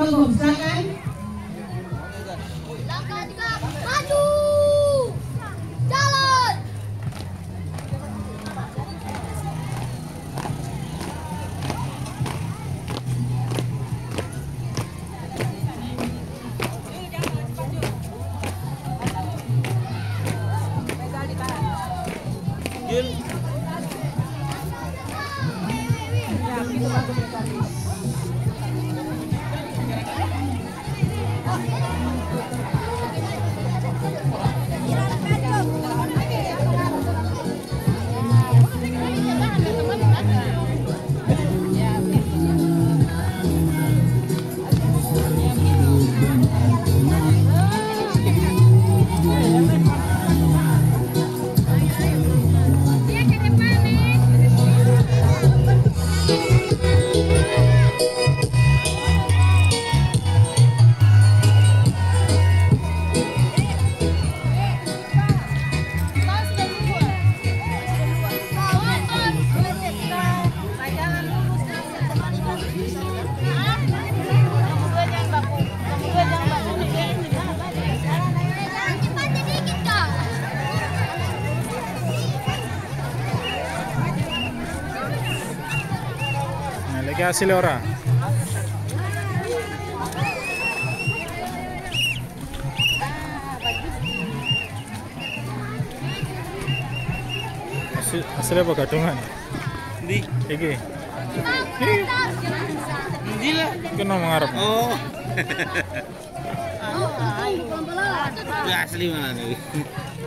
monggo silakan. Maju. Jalan. Lagi hasil ora? Hasilnya apa gadungan? Di Iki. Di lah. Kena mengharap. Oh. Ya asli mana nih?